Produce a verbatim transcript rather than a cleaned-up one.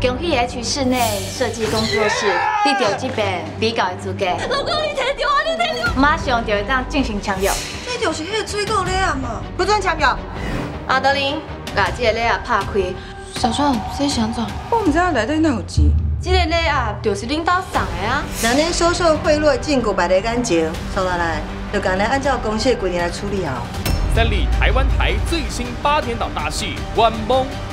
恭喜 H 室内设计工作室得到这边比较的资格。老公，你摕到啊！你摕到！马上就会当进行签约。 这就是迄个水果礼啊嘛！ 不准签约。 阿德林，把这个礼盒拍开。小川，这是安怎？ 我唔知影内底哪有钱。 这个礼盒就是恁家送的啊。 两年收受贿赂禁锢百的感情，收下来就赶来按照公司的规定来处理好。 三立台湾台最新八点档大戏《晚梦》。